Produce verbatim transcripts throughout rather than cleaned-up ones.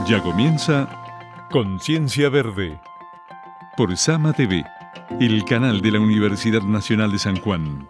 Ya comienza Conciencia Verde por Sama T V, el canal de la Universidad Nacional de San Juan.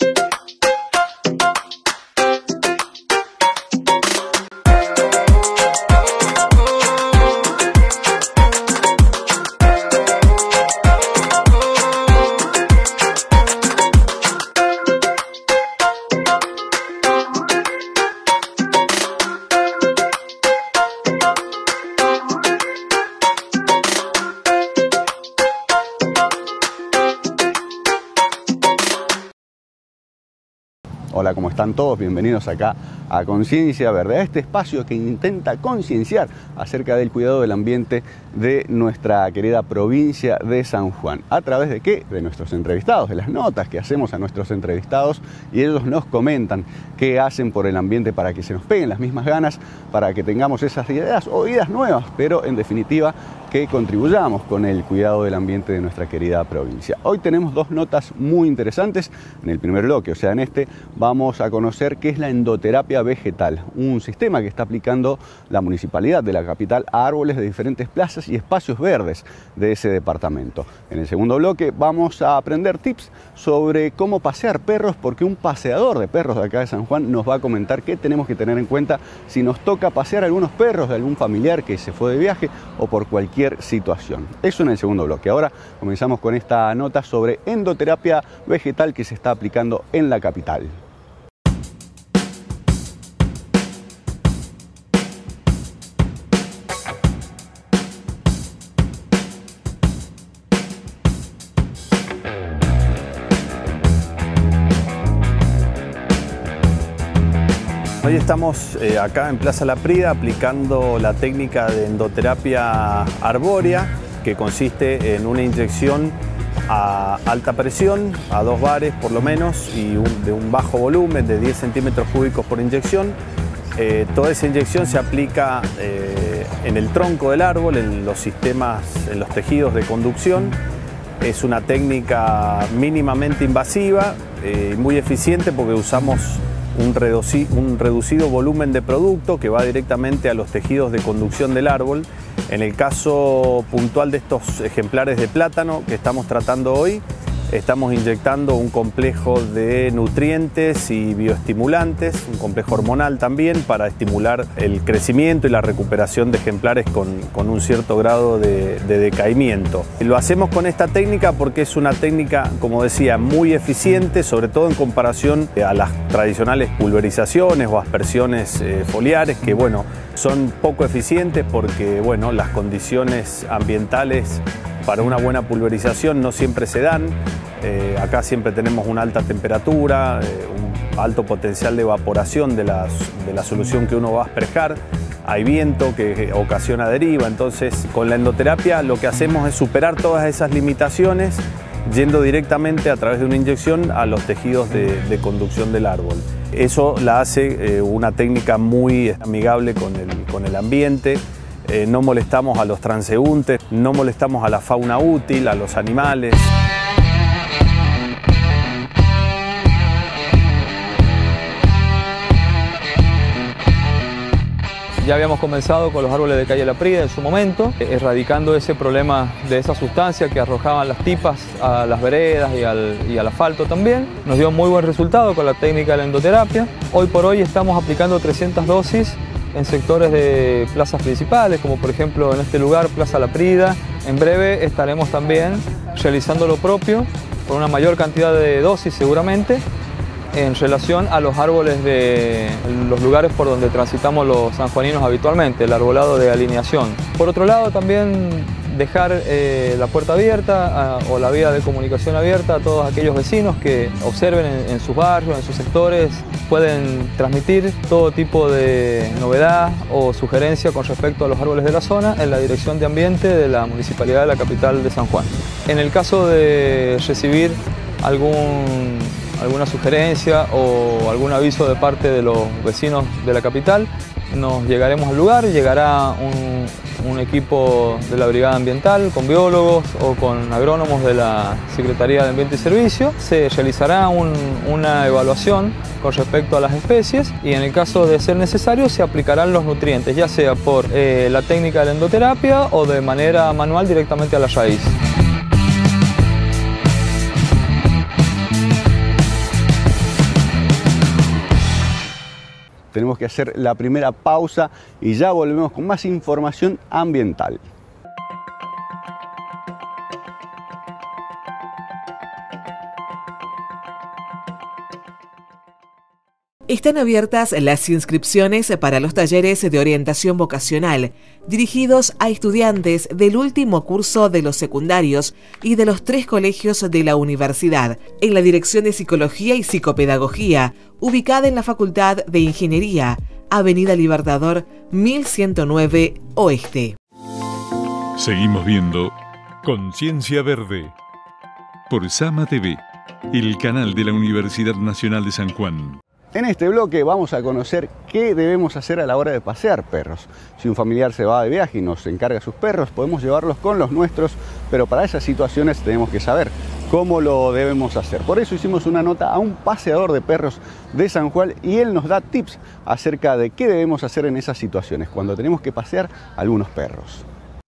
Hola, ¿cómo están todos? Bienvenidos acá a Conciencia Verde, a este espacio que intenta concienciar acerca del cuidado del ambiente de nuestra querida provincia de San Juan. ¿A través de qué? De nuestros entrevistados, de las notas que hacemos a nuestros entrevistados, y ellos nos comentan qué hacen por el ambiente para que se nos peguen las mismas ganas, para que tengamos esas ideas o ideas nuevas, pero en definitiva que contribuyamos con el cuidado del ambiente de nuestra querida provincia. Hoy tenemos dos notas muy interesantes. En el primer bloque, o sea en este, vamos a conocer qué es la endoterapia vegetal, un sistema que está aplicando la municipalidad de la capital a árboles de diferentes plazas y espacios verdes de ese departamento. En el segundo bloque vamos a aprender tips sobre cómo pasear perros, porque un paseador de perros de acá de San Juan nos va a comentar qué tenemos que tener en cuenta si nos toca pasear algunos perros de algún familiar que se fue de viaje o por cualquier situación. Eso en el segundo bloque. Ahora comenzamos con esta nota sobre endoterapia vegetal que se está aplicando en la capital. Hoy estamos eh, acá en Plaza La Prida aplicando la técnica de endoterapia arbórea, que consiste en una inyección a alta presión, a dos bares por lo menos, y un, de un bajo volumen de diez centímetros cúbicos por inyección. Eh, toda esa inyección se aplica eh, en el tronco del árbol, en los sistemas, en los tejidos de conducción. Es una técnica mínimamente invasiva y eh, muy eficiente porque usamos Un, reduci un reducido volumen de producto que va directamente a los tejidos de conducción del árbol. En el caso puntual de estos ejemplares de plátano que estamos tratando hoy, estamos inyectando un complejo de nutrientes y bioestimulantes, un complejo hormonal también, para estimular el crecimiento y la recuperación de ejemplares con, con un cierto grado de, de decaimiento. Lo hacemos con esta técnica porque es una técnica, como decía, muy eficiente, sobre todo en comparación a las tradicionales pulverizaciones o aspersiones eh, foliares, que bueno, son poco eficientes porque bueno, las condiciones ambientales para una buena pulverización no siempre se dan. Eh, acá siempre tenemos una alta temperatura, eh, un alto potencial de evaporación de, las, de la solución que uno va a asperjar. Hay viento que ocasiona deriva, entonces con la endoterapia lo que hacemos es superar todas esas limitaciones yendo directamente a través de una inyección a los tejidos de, de conducción del árbol. Eso la hace eh, una técnica muy amigable con el, con el ambiente. Eh, no molestamos a los transeúntes, no molestamos a la fauna útil, a los animales. Ya habíamos comenzado con los árboles de calle La Prida en su momento, erradicando ese problema de esa sustancia que arrojaban las tipas a las veredas y al, y al asfalto también. Nos dio muy buen resultado con la técnica de la endoterapia. Hoy por hoy estamos aplicando trescientas dosis en sectores de plazas principales, como por ejemplo en este lugar, Plaza La Prida. En breve estaremos también realizando lo propio, con una mayor cantidad de dosis seguramente, en relación a los árboles de los lugares por donde transitamos los sanjuaninos habitualmente, el arbolado de alineación. Por otro lado, también dejar eh, la puerta abierta a, o la vía de comunicación abierta a todos aquellos vecinos que observen en, en sus barrios, en sus sectores, pueden transmitir todo tipo de novedad o sugerencia con respecto a los árboles de la zona en la Dirección de Ambiente de la Municipalidad de la capital de San Juan. En el caso de recibir algún alguna sugerencia o algún aviso de parte de los vecinos de la capital, nos llegaremos al lugar, llegará un, un equipo de la Brigada Ambiental, con biólogos o con agrónomos de la Secretaría de Ambiente y Servicio. Se realizará un, una evaluación con respecto a las especies y en el caso de ser necesario se aplicarán los nutrientes, ya sea por eh, la técnica de la endoterapia o de manera manual directamente a la raíz. Tenemos que hacer la primera pausa y ya volvemos con más información ambiental. Están abiertas las inscripciones para los talleres de orientación vocacional, dirigidos a estudiantes del último curso de los secundarios y de los tres colegios de la universidad, en la Dirección de Psicología y Psicopedagogía, ubicada en la Facultad de Ingeniería, Avenida Libertador mil ciento nueve Oeste. Seguimos viendo Conciencia Verde. por Sama T V, el canal de la Universidad Nacional de San Juan. En este bloque vamos a conocer qué debemos hacer a la hora de pasear perros. Si un familiar se va de viaje y nos encarga sus perros, podemos llevarlos con los nuestros, pero para esas situaciones tenemos que saber cómo lo debemos hacer. Por eso hicimos una nota a un paseador de perros de San Juan y él nos da tips acerca de qué debemos hacer en esas situaciones, cuando tenemos que pasear a algunos perros.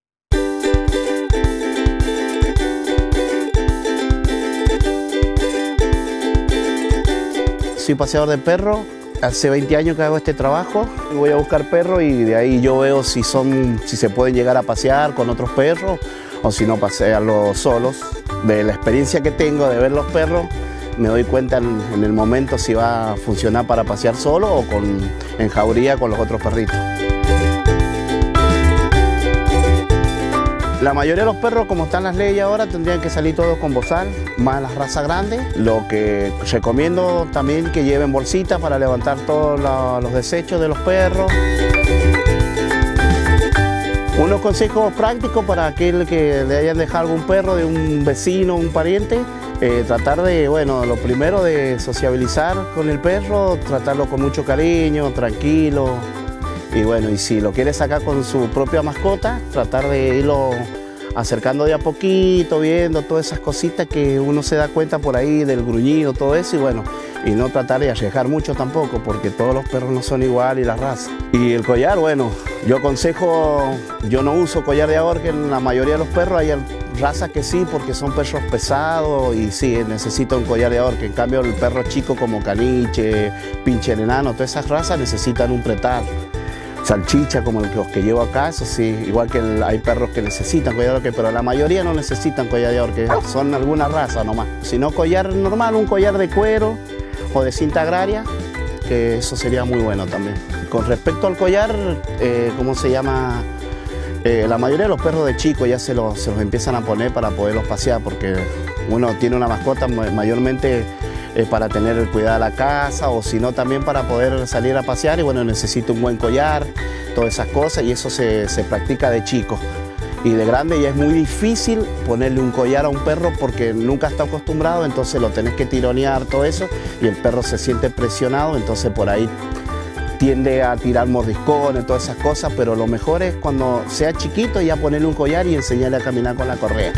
Soy paseador de perros, hace veinte años que hago este trabajo. Voy a buscar perros y de ahí yo veo si, son, si se pueden llegar a pasear con otros perros o si no pasearlos solos. De la experiencia que tengo de ver los perros, me doy cuenta en, en el momento si va a funcionar para pasear solo o con, en jauría con los otros perritos. La mayoría de los perros, como están las leyes ahora, tendrían que salir todos con bozal, más las razas grandes. Lo que recomiendo también que lleven bolsitas para levantar todos los desechos de los perros. Unos consejos prácticos para aquel que le hayan dejado algún perro de un vecino, un pariente. Eh, tratar de, bueno, lo primero de sociabilizar con el perro, tratarlo con mucho cariño, tranquilo. Y bueno, y si lo quiere sacar con su propia mascota, tratar de irlo acercando de a poquito, viendo todas esas cositas que uno se da cuenta por ahí del gruñido, todo eso, y bueno, y no tratar de arriesgar mucho tampoco, porque todos los perros no son igual y las razas. Y el collar, bueno, yo aconsejo, yo no uso collar de ahorca en la mayoría de los perros, hay razas que sí, porque son perros pesados y sí, necesita un collar de ahorca. En cambio, el perro chico como caniche, pincher enano, todas esas razas necesitan un pretar. Salchicha como los que llevo acá, eso sí, igual que el, hay perros que necesitan collar de ahorca, pero la mayoría no necesitan collar de ahorca, son alguna raza nomás. Si no collar normal, un collar de cuero o de cinta agraria, que eso sería muy bueno también. Con respecto al collar, eh, ¿cómo se llama? Eh, la mayoría de los perros de chicos ya se los, se los empiezan a poner para poderlos pasear, porque uno tiene una mascota mayormente eh, para tener el cuidado de la casa, o si no también para poder salir a pasear, y bueno, necesita un buen collar, todas esas cosas, y eso se, se practica de chico. Y de grande ya es muy difícil ponerle un collar a un perro porque nunca está acostumbrado, entonces lo tenés que tironear, todo eso, y el perro se siente presionado, entonces por ahí tiende a tirar mordiscones, todas esas cosas, pero lo mejor es cuando sea chiquito ya ponerle un collar y enseñarle a caminar con la correa.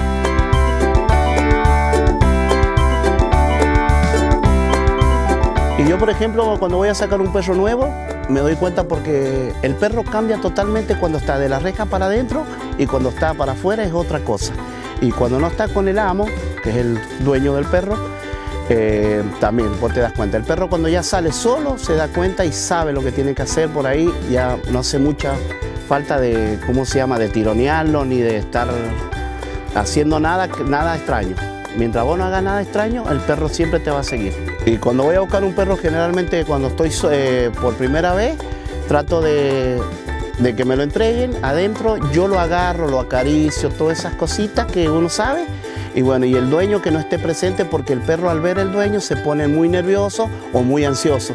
Y yo, por ejemplo, cuando voy a sacar un perro nuevo, me doy cuenta porque el perro cambia totalmente cuando está de la reja para adentro y cuando está para afuera es otra cosa. Y cuando no está con el amo, que es el dueño del perro, eh, también vos te das cuenta. El perro cuando ya sale solo se da cuenta y sabe lo que tiene que hacer por ahí, ya no hace mucha falta de, ¿cómo se llama?, de tironearlo ni de estar haciendo nada, nada extraño. Mientras vos no hagas nada extraño, el perro siempre te va a seguir. Y cuando voy a buscar un perro, generalmente cuando estoy eh, por primera vez, trato de, de que me lo entreguen adentro, yo lo agarro, lo acaricio, todas esas cositas que uno sabe. Y bueno, y el dueño que no esté presente, porque el perro al ver al dueño se pone muy nervioso o muy ansioso.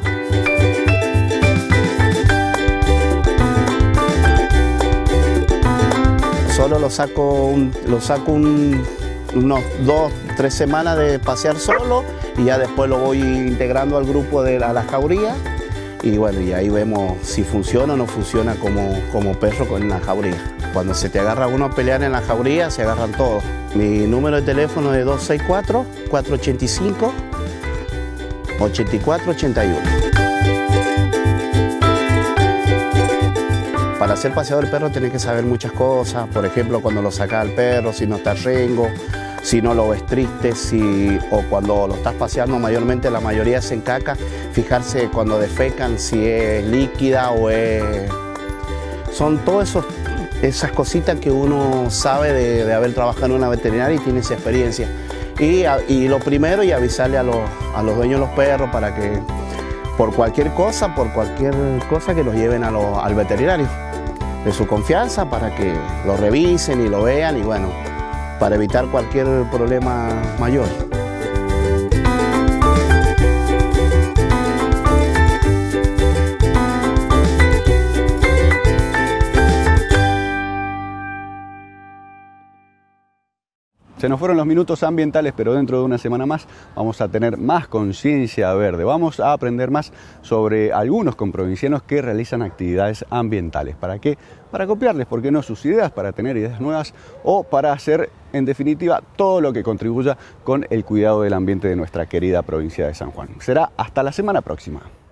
Solo lo saco, un, lo saco un, unos dos, tres semanas de pasear solo y ya después lo voy integrando al grupo de la, la jauría y bueno, y ahí vemos si funciona o no funciona como, como perro con la jauría. Cuando se te agarra uno a pelear en la jauría, se agarran todos. Mi número de teléfono es dos seis cuatro, cuatro ocho cinco, ocho cuatro ocho uno. Para ser paseador del perro tenés que saber muchas cosas, por ejemplo, cuando lo sacas al perro, si no está rengo, si no lo ves triste, si, o cuando lo estás paseando, mayormente la mayoría se encaca, fijarse cuando defecan si es líquida o es... Son todas esas cositas que uno sabe de, de haber trabajado en una veterinaria y tiene esa experiencia. Y, y lo primero, y avisarle a los, a los dueños de los perros para que por cualquier cosa, por cualquier cosa que los lleven a lo, al veterinario de su confianza para que lo revisen y lo vean y bueno, para evitar cualquier problema mayor. Se nos fueron los minutos ambientales, pero dentro de una semana más vamos a tener más conciencia verde. Vamos a aprender más sobre algunos comprovincianos que realizan actividades ambientales. ¿Para qué? Para copiarles, ¿por qué no?, sus ideas, para tener ideas nuevas o para hacer, en definitiva, todo lo que contribuya con el cuidado del ambiente de nuestra querida provincia de San Juan. Será hasta la semana próxima.